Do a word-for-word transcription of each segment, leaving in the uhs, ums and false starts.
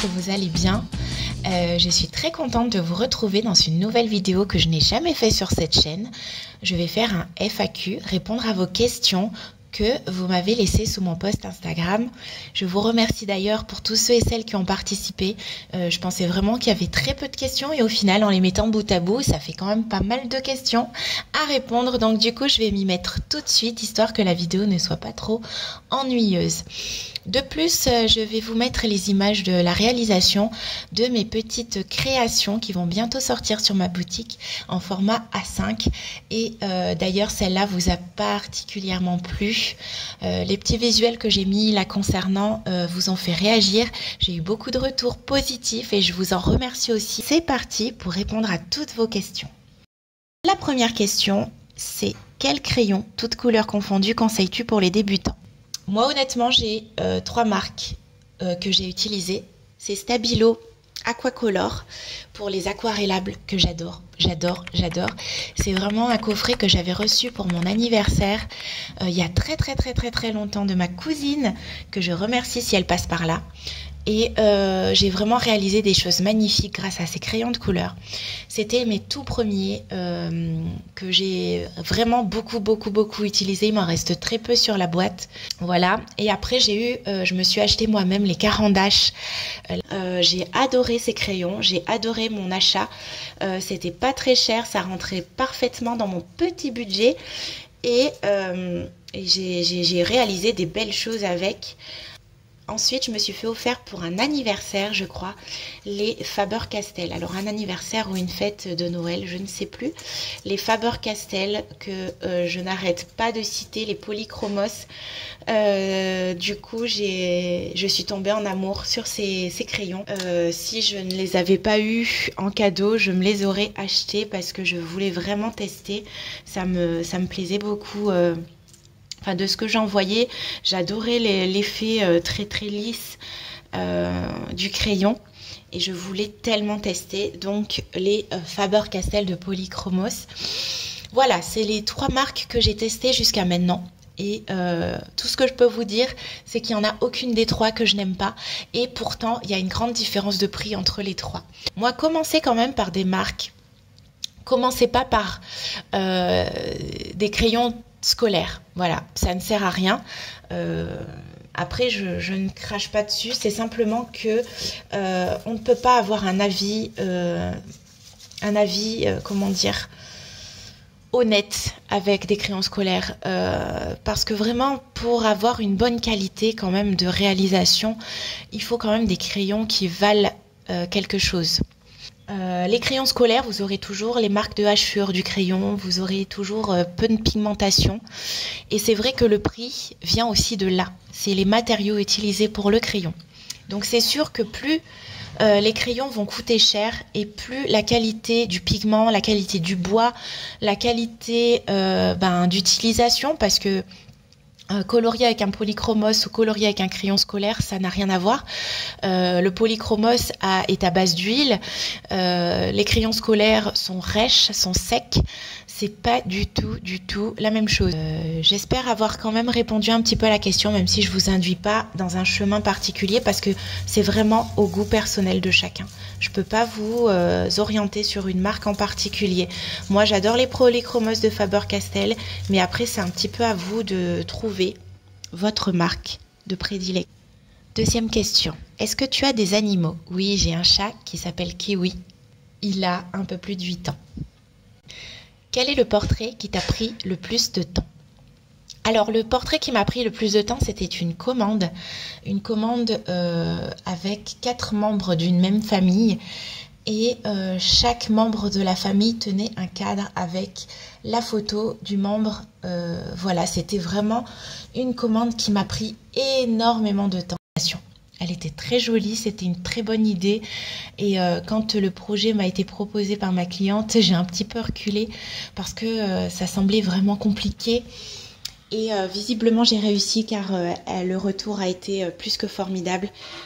que vous allez bien. Euh, je suis très contente de vous retrouver dans une nouvelle vidéo que je n'ai jamais fait sur cette chaîne. Je vais faire un F A Q, répondre à vos questions que vous m'avez laissées sous mon post Instagram. Je vous remercie d'ailleurs pour tous ceux et celles qui ont participé. Euh, je pensais vraiment qu'il y avait très peu de questions et au final, en les mettant bout à bout, ça fait quand même pas mal de questions à répondre. Donc du coup, je vais m'y mettre tout de suite, histoire que la vidéo ne soit pas trop ennuyeuse. De plus, je vais vous mettre les images de la réalisation de mes petites créations qui vont bientôt sortir sur ma boutique en format A cinq. Et euh, d'ailleurs, celle-là vous a particulièrement plu. Euh, les petits visuels que j'ai mis là concernant euh, vous ont fait réagir. J'ai eu beaucoup de retours positifs et je vous en remercie aussi. C'est parti pour répondre à toutes vos questions. La première question, c'est quel crayon, toutes couleurs confondues, conseilles-tu pour les débutants ? Moi, honnêtement, j'ai euh, trois marques euh, que j'ai utilisées. C'est Stabilo, Aquacolor pour les aquarellables que j'adore, j'adore, j'adore. C'est vraiment un coffret que j'avais reçu pour mon anniversaire euh, il y a très très très très très longtemps de ma cousine, que je remercie si elle passe par là. Et euh, j'ai vraiment réalisé des choses magnifiques grâce à ces crayons de couleur. C'était mes tout premiers euh, que j'ai vraiment beaucoup, beaucoup, beaucoup utilisés. Il m'en reste très peu sur la boîte. Voilà. Et après, j'ai eu, euh, je me suis acheté moi-même les Caran d'Ache. Euh, j'ai adoré ces crayons. J'ai adoré mon achat. Euh, C'était pas très cher. Ça rentrait parfaitement dans mon petit budget. Et, euh, et j'ai réalisé des belles choses avec. Ensuite, je me suis fait offert pour un anniversaire, je crois, les Faber-Castell. Alors, un anniversaire ou une fête de Noël, je ne sais plus. Les Faber-Castell que euh, je n'arrête pas de citer, les polychromos. Euh, du coup, j'ai, je suis tombée en amour sur ces, ces crayons. Euh, si je ne les avais pas eus en cadeau, je me les aurais achetés parce que je voulais vraiment tester. Ça me, ça me plaisait beaucoup. Euh, Enfin, de ce que j'en voyais, j'adorais l'effet euh, très très lisse euh, du crayon et je voulais tellement tester. Donc les euh, Faber-Castell de Polychromos. Voilà, c'est les trois marques que j'ai testées jusqu'à maintenant. Et euh, tout ce que je peux vous dire, c'est qu'il n'y en a aucune des trois que je n'aime pas. Et pourtant, il y a une grande différence de prix entre les trois. Moi, commencez quand même par des marques. Commencez pas par euh, des crayons scolaire, voilà, ça ne sert à rien. Euh, après, je, je ne crache pas dessus, c'est simplement que euh, on ne peut pas avoir un avis, euh, un avis, euh, comment dire, honnête avec des crayons scolaires, euh, parce que vraiment, pour avoir une bonne qualité quand même de réalisation, il faut quand même des crayons qui valent euh, quelque chose. Euh, les crayons scolaires, vous aurez toujours les marques de hachure du crayon, vous aurez toujours euh, peu de pigmentation. Et c'est vrai que le prix vient aussi de là. C'est les matériaux utilisés pour le crayon. Donc c'est sûr que plus euh, les crayons vont coûter cher et plus la qualité du pigment, la qualité du bois, la qualité euh, ben, d'utilisation, parce que Euh, colorier avec un polychromos ou colorier avec un crayon scolaire, ça n'a rien à voir. Euh, le polychromos a, est à base d'huile. Euh, les crayons scolaires sont rêches, sont secs. C'est pas du tout, du tout la même chose. Euh, J'espère avoir quand même répondu un petit peu à la question, même si je vous induis pas dans un chemin particulier, parce que c'est vraiment au goût personnel de chacun. Je peux pas vous euh, orienter sur une marque en particulier. Moi, j'adore les polychromos de Faber-Castell, mais après, c'est un petit peu à vous de trouver votre marque de prédilection. Deuxième question. Est-ce que tu as des animaux? Oui, j'ai un chat qui s'appelle Kiwi. Il a un peu plus de huit ans. Quel est le portrait qui t'a pris le plus de temps? Alors, le portrait qui m'a pris le plus de temps, c'était une commande. Une commande euh, avec quatre membres d'une même famille. Et euh, chaque membre de la famille tenait un cadre avec la photo du membre. Euh, voilà, c'était vraiment une commande qui m'a pris énormément de temps. Elle était très jolie, c'était une très bonne idée. Et euh, quand le projet m'a été proposé par ma cliente, j'ai un petit peu reculé parce que euh, ça semblait vraiment compliqué. Et euh, visiblement, j'ai réussi car euh, le retour a été euh, plus que formidable.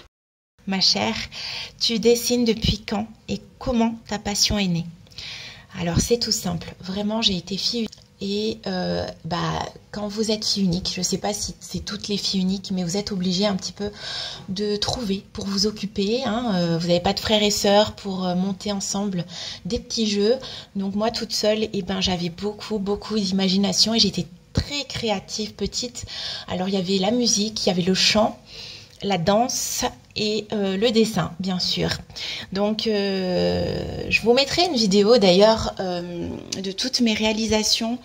Ma chère, tu dessines depuis quand et comment ta passion est née? Alors, c'est tout simple. Vraiment, j'ai été fille Et euh, bah, quand vous êtes fille unique, je ne sais pas si c'est toutes les filles uniques, mais vous êtes obligées un petit peu de trouver pour vous occuper. Hein. Euh, vous n'avez pas de frères et sœurs pour euh, monter ensemble des petits jeux. Donc moi toute seule, eh ben, j'avais beaucoup, beaucoup d'imagination et j'étais très créative petite. Alors il y avait la musique, il y avait le chant, la danse et euh, le dessin, bien sûr. Donc, euh, je vous mettrai une vidéo d'ailleurs euh, de toutes mes réalisations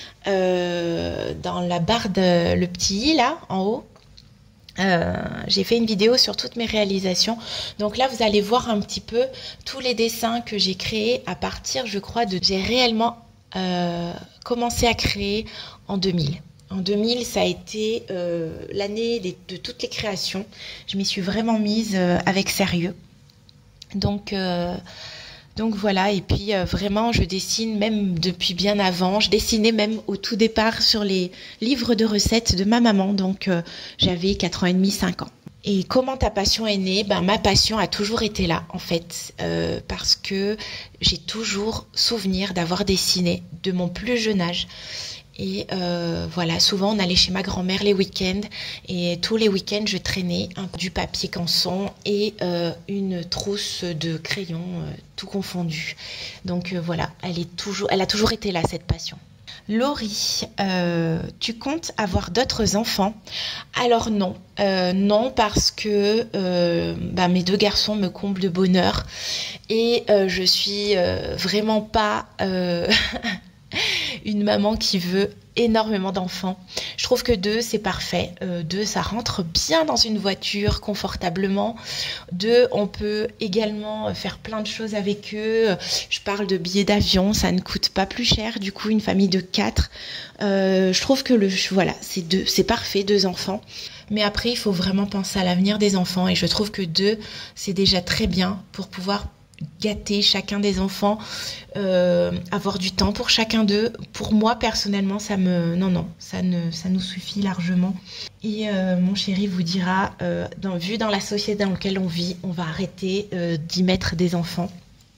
euh, dans la barre de le petit i là, en haut. Euh, j'ai fait une vidéo sur toutes mes réalisations. Donc là, vous allez voir un petit peu tous les dessins que j'ai créés à partir, je crois, de... J'ai réellement euh, commencé à créer en deux mille. En deux mille, ça a été euh, l'année de toutes les créations. Je m'y suis vraiment mise euh, avec sérieux. Donc, euh, donc voilà, et puis euh, vraiment, je dessine même depuis bien avant. Je dessinais même au tout départ sur les livres de recettes de ma maman. Donc euh, j'avais quatre ans et demi, cinq ans. Et comment ta passion est née? Ben, ma passion a toujours été là, en fait, euh, parce que j'ai toujours souvenir d'avoir dessiné de mon plus jeune âge. Et euh, voilà, souvent on allait chez ma grand-mère les week-ends et tous les week-ends je traînais un, du papier canson et euh, une trousse de crayons, euh, tout confondu. Donc euh, voilà, elle, est toujours, elle a toujours été là, cette passion. Laurie, euh, tu comptes avoir d'autres enfants? Alors non, euh, non parce que euh, bah, mes deux garçons me comblent de bonheur et euh, je suis euh, vraiment pas... Euh une maman qui veut énormément d'enfants. Je trouve que deux, c'est parfait. Euh, deux, ça rentre bien dans une voiture confortablement. Deux, on peut également faire plein de choses avec eux. Je parle de billets d'avion, ça ne coûte pas plus cher. Du coup, une famille de quatre. Euh, je trouve que le, voilà, c'est deux, c'est parfait, deux enfants. Mais après, il faut vraiment penser à l'avenir des enfants. Et je trouve que deux, c'est déjà très bien pour pouvoir gâter chacun des enfants, euh, avoir du temps pour chacun d'eux. Pour moi personnellement, ça me non non ça ne ça nous suffit largement. Et euh, mon chéri vous dira euh, dans, vu dans la société dans laquelle on vit, on va arrêter euh, d'y mettre des enfants.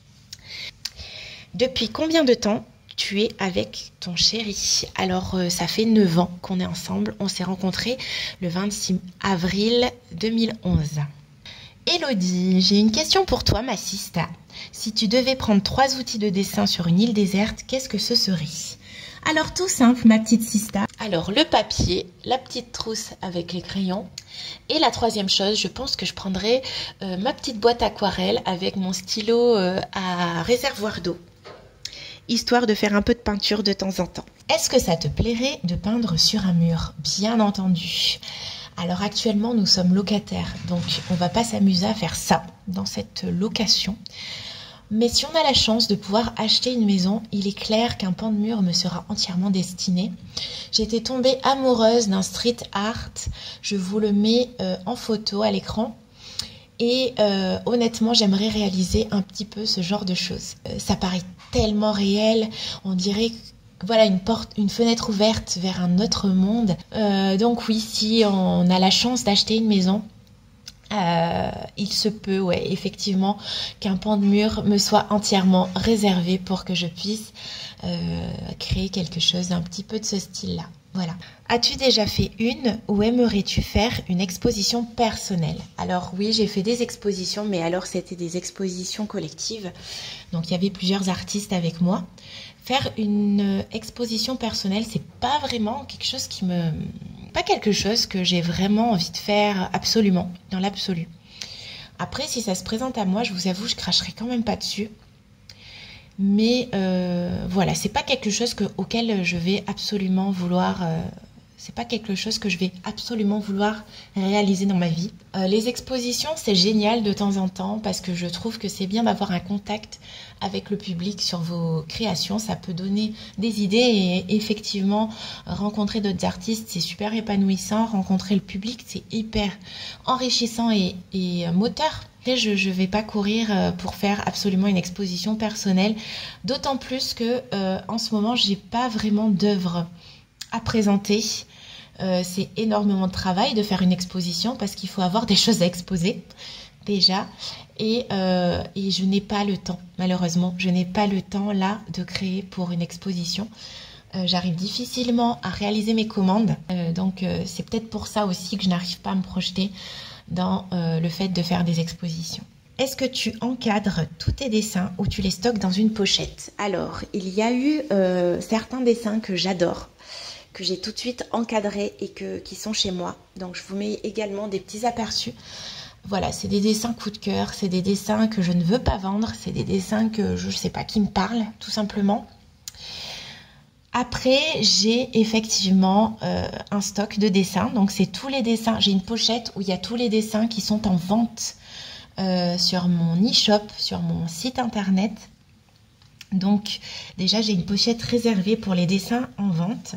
Depuis combien de temps tu es avec ton chéri? Alors euh, ça fait neuf ans qu'on est ensemble. On s'est rencontrés le vingt-six avril deux mille onze. Elodie, j'ai une question pour toi, ma sista. Si tu devais prendre trois outils de dessin sur une île déserte, qu'est-ce que ce serait? Alors tout simple, ma petite sista. Alors le papier, la petite trousse avec les crayons. Et la troisième chose, je pense que je prendrais euh, ma petite boîte aquarelle avec mon stylo euh, à réservoir d'eau. Histoire de faire un peu de peinture de temps en temps. Est-ce que ça te plairait de peindre sur un mur? Bien entendu. Alors actuellement, nous sommes locataires, donc on ne va pas s'amuser à faire ça dans cette location. Mais si on a la chance de pouvoir acheter une maison, il est clair qu'un pan de mur me sera entièrement destiné. J'étais tombée amoureuse d'un street art, je vous le mets euh, en photo à l'écran. Et euh, honnêtement, j'aimerais réaliser un petit peu ce genre de choses. Euh, ça paraît tellement réel, on dirait... Voilà, une porte, une fenêtre ouverte vers un autre monde. Euh, donc oui, si on a la chance d'acheter une maison, euh, il se peut, ouais, effectivement, qu'un pan de mur me soit entièrement réservé pour que je puisse euh, créer quelque chose d'un petit peu de ce style-là. Voilà. As-tu déjà fait une ou aimerais-tu faire une exposition personnelle? Alors oui, j'ai fait des expositions, mais alors c'était des expositions collectives. Donc il y avait plusieurs artistes avec moi. Faire une exposition personnelle, c'est pas vraiment quelque chose qui me... Pas quelque chose que j'ai vraiment envie de faire absolument, dans l'absolu. Après, si ça se présente à moi, je vous avoue, je cracherai quand même pas dessus. Mais euh, voilà, c'est pas quelque chose que, auquel je vais absolument vouloir... Euh, c'est pas quelque chose que je vais absolument vouloir réaliser dans ma vie. Euh, les expositions, c'est génial de temps en temps parce que je trouve que c'est bien d'avoir un contact avec le public sur vos créations. Ça peut donner des idées et effectivement, rencontrer d'autres artistes, c'est super épanouissant. Rencontrer le public, c'est hyper enrichissant et, et moteur. Et je ne vais pas courir pour faire absolument une exposition personnelle, d'autant plus que euh, en ce moment, j'ai pas vraiment d'œuvre à présenter. Euh, c'est énormément de travail de faire une exposition parce qu'il faut avoir des choses à exposer déjà et, euh, et je n'ai pas le temps, malheureusement je n'ai pas le temps là de créer pour une exposition. Euh, J'arrive difficilement à réaliser mes commandes. Euh, donc euh, c'est peut-être pour ça aussi que je n'arrive pas à me projeter dans euh, le fait de faire des expositions. Est-ce que tu encadres tous tes dessins ou tu les stockes dans une pochette? Alors, il y a eu euh, certains dessins que j'adore, que j'ai tout de suite encadrés et que, qui sont chez moi. Donc, je vous mets également des petits aperçus. Voilà, c'est des dessins coup de cœur, c'est des dessins que je ne veux pas vendre, c'est des dessins que je ne sais pas qui me parlent, tout simplement. Après, j'ai effectivement euh, un stock de dessins. Donc, c'est tous les dessins. J'ai une pochette où il y a tous les dessins qui sont en vente euh, sur mon e-shop, sur mon site internet. Donc, déjà, j'ai une pochette réservée pour les dessins en vente.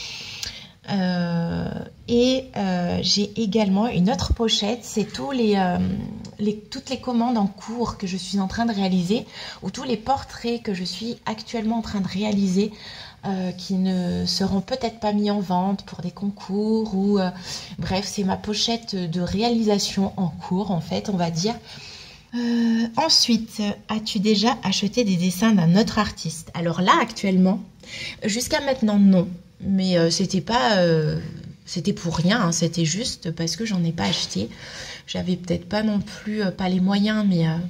Euh, et euh, j'ai également une autre pochette. C'est tous les, euh, les, toutes les commandes en cours que je suis en train de réaliser ou tous les portraits que je suis actuellement en train de réaliser. Euh, qui ne seront peut-être pas mis en vente pour des concours ou euh, bref, c'est ma pochette de réalisation en cours en fait, on va dire. Euh, ensuite, as-tu déjà acheté des dessins d'un autre artiste? Alors là, actuellement, jusqu'à maintenant, non. Mais euh, c'était pas, euh, c'était pour rien, hein, c'était juste parce que j'en ai pas acheté. J'avais peut-être pas non plus, euh, pas les moyens, mais... Euh,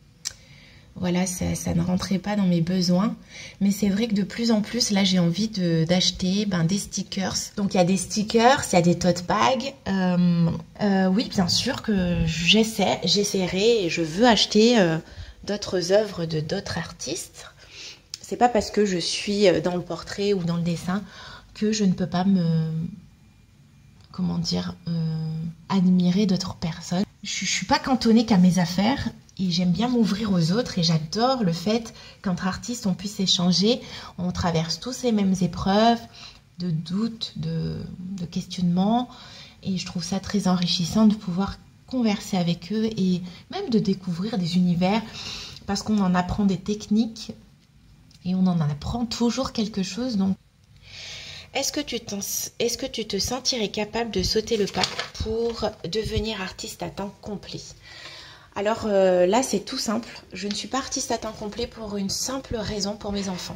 Voilà, ça, ça ne rentrait pas dans mes besoins. Mais c'est vrai que de plus en plus, là, j'ai envie d'acheter ben, des stickers. Donc, il y a des stickers, il y a des tote bags. Euh, euh, oui, bien sûr que j'essaie, j'essaierai et je veux acheter euh, d'autres œuvres de d'autres artistes. C'est pas parce que je suis dans le portrait ou dans le dessin que je ne peux pas me... Comment dire euh, admirer d'autres personnes. Je ne suis pas cantonnée qu'à mes affaires. Et j'aime bien m'ouvrir aux autres et j'adore le fait qu'entre artistes, on puisse échanger. On traverse tous les mêmes épreuves de doutes, de, de questionnements. Et je trouve ça très enrichissant de pouvoir converser avec eux et même de découvrir des univers parce qu'on en apprend des techniques et on en apprend toujours quelque chose. Donc, est-ce que tu est-ce que tu te sentirais capable de sauter le pas pour devenir artiste à temps complet? Alors euh, là, c'est tout simple. Je ne suis pas artiste à temps complet pour une simple raison, pour mes enfants.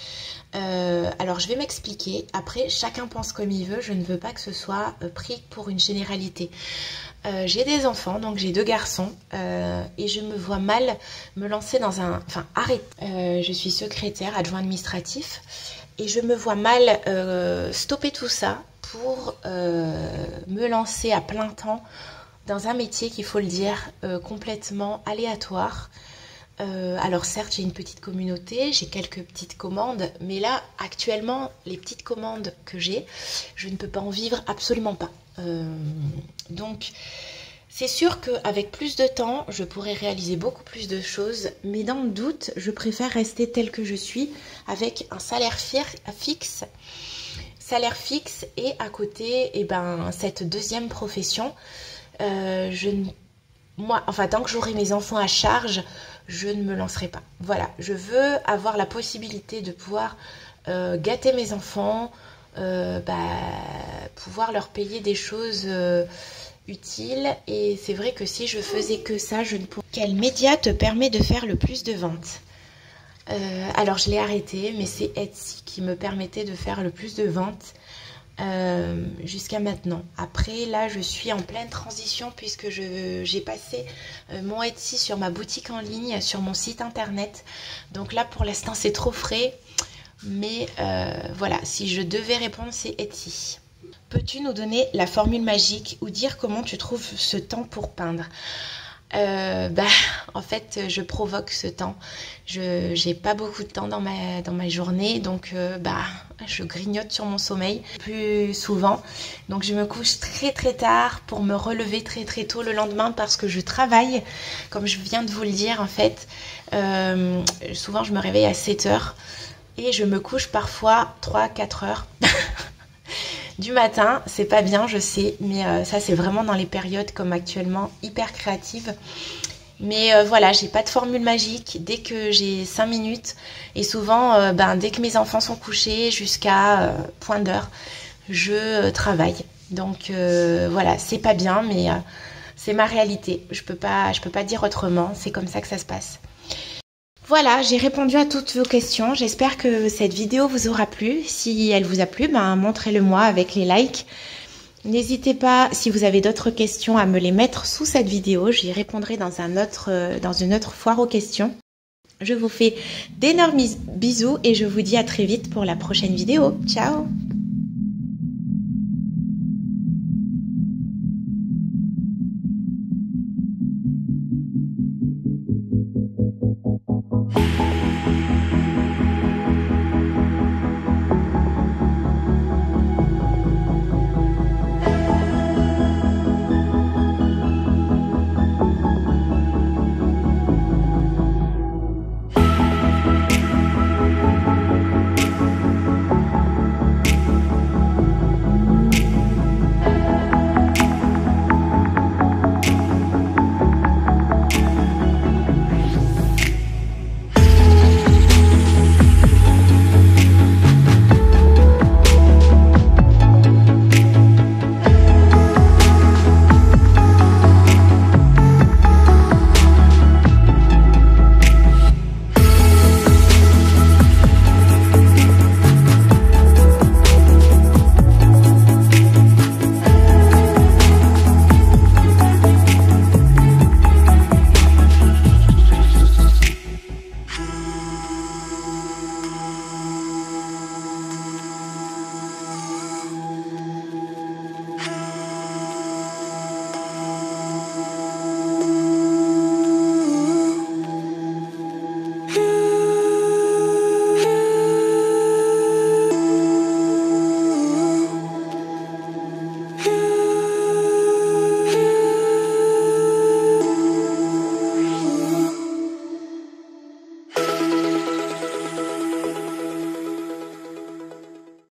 Euh, alors, je vais m'expliquer. Après, chacun pense comme il veut. Je ne veux pas que ce soit euh, pris pour une généralité. Euh, j'ai des enfants, donc j'ai deux garçons. Euh, et je me vois mal me lancer dans un... Enfin, arrête. Euh, je suis secrétaire, adjoint administratif. Et je me vois mal euh, stopper tout ça pour euh, me lancer à plein temps dans un métier qu'il faut le dire euh, complètement aléatoire. Euh, alors certes, j'ai une petite communauté, j'ai quelques petites commandes, mais là, actuellement, les petites commandes que j'ai, je ne peux pas en vivre absolument pas. Euh, donc, c'est sûr qu'avec plus de temps, je pourrais réaliser beaucoup plus de choses, mais dans le doute, je préfère rester telle que je suis, avec un salaire fixe, salaire fixe et à côté, eh ben, cette deuxième profession. Euh, je ne, moi, enfin, tant que j'aurai mes enfants à charge, je ne me lancerai pas. Voilà, je veux avoir la possibilité de pouvoir euh, gâter mes enfants, euh, bah, pouvoir leur payer des choses euh, utiles. Et c'est vrai que si je faisais que ça, je ne pourrais. Quel média te permet de faire le plus de ventes? euh, Alors, je l'ai arrêté, mais c'est Etsy qui me permettait de faire le plus de ventes. Euh, jusqu'à maintenant. Après, là, je suis en pleine transition puisque j'ai passé euh, mon Etsy sur ma boutique en ligne, sur mon site internet. Donc là, pour l'instant, c'est trop frais. Mais euh, voilà, si je devais répondre, c'est Etsy. Peux-tu nous donner la formule magique ou dire comment tu trouves ce temps pour peindre? Euh, bah, en fait, je provoque ce temps. Je j'ai pas beaucoup de temps dans ma, dans ma journée, donc euh, bah, je grignote sur mon sommeil plus souvent. Donc je me couche très très tard pour me relever très très tôt le lendemain parce que je travaille, comme je viens de vous le dire en fait. Euh, souvent je me réveille à sept heures et je me couche parfois trois à quatre heures. Du matin, c'est pas bien, je sais, mais euh, ça c'est vraiment dans les périodes comme actuellement hyper créatives. Mais euh, voilà, j'ai pas de formule magique. Dès que j'ai cinq minutes et souvent, euh, ben, dès que mes enfants sont couchés jusqu'à euh, point d'heure, je euh, travaille. Donc euh, voilà, c'est pas bien, mais euh, c'est ma réalité. Je peux pas, je peux pas dire autrement. C'est comme ça que ça se passe. Voilà, j'ai répondu à toutes vos questions. J'espère que cette vidéo vous aura plu. Si elle vous a plu, ben, montrez-le moi avec les likes. N'hésitez pas, si vous avez d'autres questions, à me les mettre sous cette vidéo. J'y répondrai dans, un autre, dans une autre foire aux questions. Je vous fais d'énormes bisous et je vous dis à très vite pour la prochaine vidéo. Ciao!